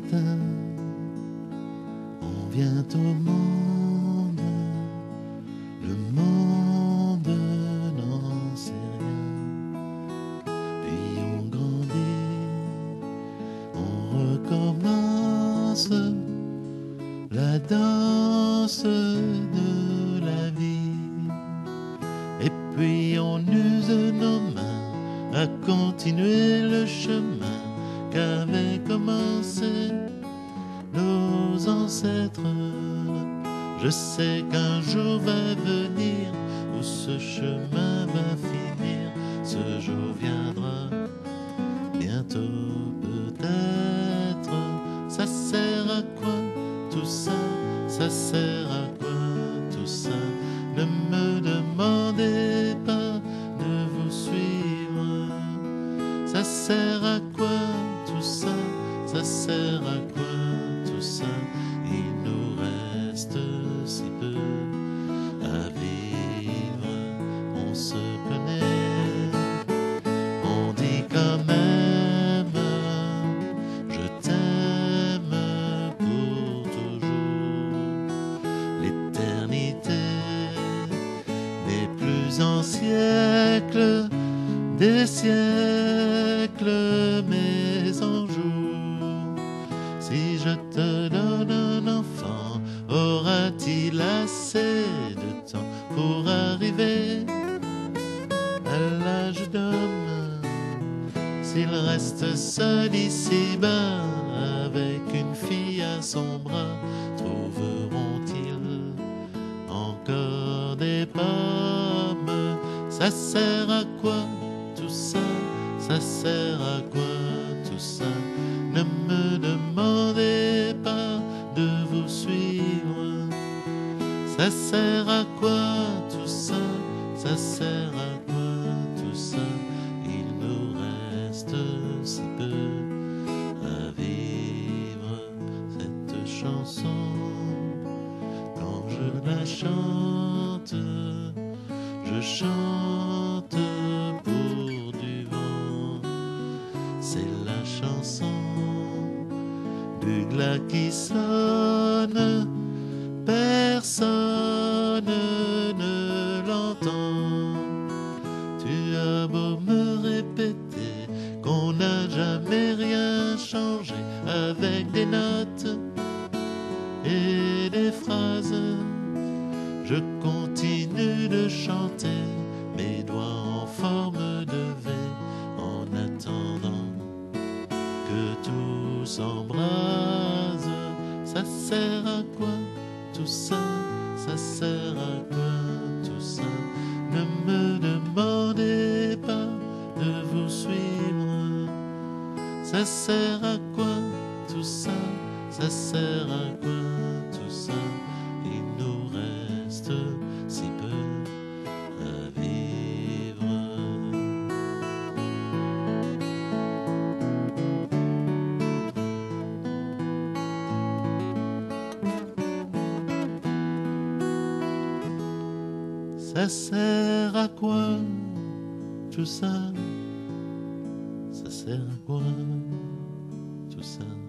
matin, on vient au monde, le monde n'en sait rien. Puis on grandit, on recommence la danse de la vie. Et puis on use nos mains à continuer le chemin qu'avaient commencé nos ancêtres. Je sais qu'un jour va venir où ce chemin va finir. Ce jour viendra bientôt peut-être. Ça sert à quoi tout ça? Ça sert à quoi tout ça? Ne me demandez pas de vous suivre. Ça sert à quoi tout ça? Ça sert à quoi tout ça? Il nous reste si peu à vivre. On se connaît, on dit quand même je t'aime pour toujours. L'éternité n'est plus en siècle des siècles, mais en jours. Si je te donne un enfant, aura-t-il assez de temps pour arriver à l'âge d'homme? S'il reste seul ici-bas avec une fille à son bras, trouveront-ils encore des pommes? Ça sert à quoi tout ça? Ça sert à quoi tout ça? Ne me demandez pas de vous suivre. Ça sert à quoi tout ça? Ça sert à quoi tout ça? Il nous reste si peu à vivre. Cette chanson, quand je la chante, je chante pour du vent. C'est la chanson du glas qui sonne, personne ne l'entend. Tu as beau me répéter qu'on n'a jamais rien changé avec des notes et des phrases, je continue de chanter, mes doigts en forme de V, en attendant que tout s'embrase. Ça sert à quoi tout ça? Ça sert à quoi tout ça? Ne me demandez pas de vous suivre. Ça sert à quoi tout ça? Ça sert à quoi tout ça? Il nous reste si peu à vivre. Ça sert à quoi tout ça? Ça sert à quoi tout ça?